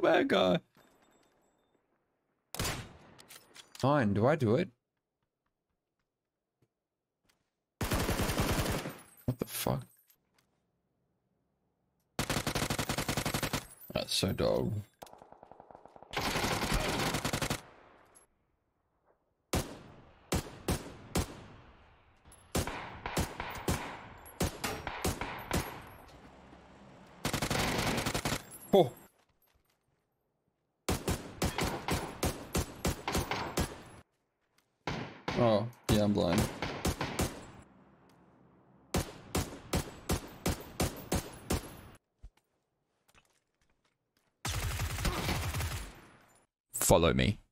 bad guy. 9. Do I do it? What the fuck? That's so dog. Oh. Oh, yeah, I'm blind. Follow me.